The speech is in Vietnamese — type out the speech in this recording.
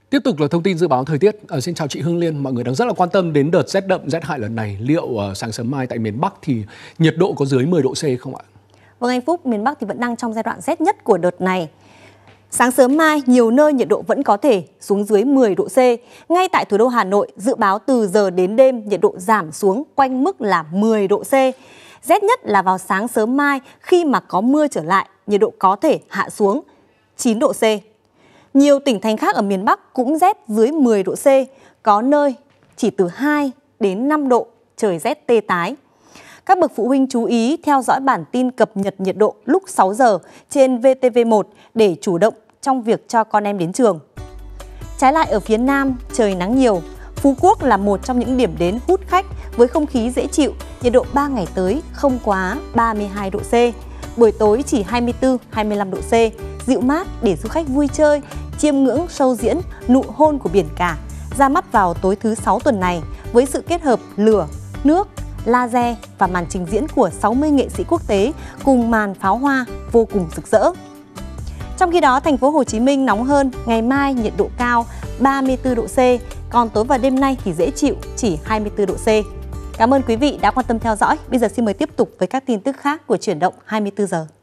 Tiếp tục là thông tin dự báo thời tiết. Xin chào chị Hương Liên, mọi người đang rất là quan tâm đến đợt rét đậm, rét hại lần này. Liệu sáng sớm mai tại miền Bắc thì nhiệt độ có dưới 10 độ C không ạ? Vâng anh Phúc, miền Bắc thì vẫn đang trong giai đoạn rét nhất của đợt này. Sáng sớm mai, nhiều nơi nhiệt độ vẫn có thể xuống dưới 10 độ C. Ngay tại thủ đô Hà Nội, dự báo từ giờ đến đêm nhiệt độ giảm xuống quanh mức là 10 độ C. Rét nhất là vào sáng sớm mai khi mà có mưa trở lại, nhiệt độ có thể hạ xuống 9 độ C. Nhiều tỉnh thành khác ở miền Bắc cũng rét dưới 10 độ C, có nơi chỉ từ 2 đến 5 độ, trời rét tê tái. Các bậc phụ huynh chú ý theo dõi bản tin cập nhật nhiệt độ lúc 6 giờ trên VTV1 để chủ động trong việc cho con em đến trường. Trái lại ở phía Nam, trời nắng nhiều. Phú Quốc là một trong những điểm đến hút khách với không khí dễ chịu, nhiệt độ 3 ngày tới không quá 32 độ C. Buổi tối chỉ 24-25 độ C, dịu mát để du khách vui chơi, chiêm ngưỡng show diễn Nụ hôn của biển cả ra mắt vào tối thứ 6 tuần này với sự kết hợp lửa, nước, laser và màn trình diễn của 60 nghệ sĩ quốc tế cùng màn pháo hoa vô cùng rực rỡ. Trong khi đó, thành phố Hồ Chí Minh nóng hơn, ngày mai nhiệt độ cao 34 độ C, còn tối và đêm nay thì dễ chịu chỉ 24 độ C. Cảm ơn quý vị đã quan tâm theo dõi. Bây giờ xin mời tiếp tục với các tin tức khác của Chuyển động 24 giờ.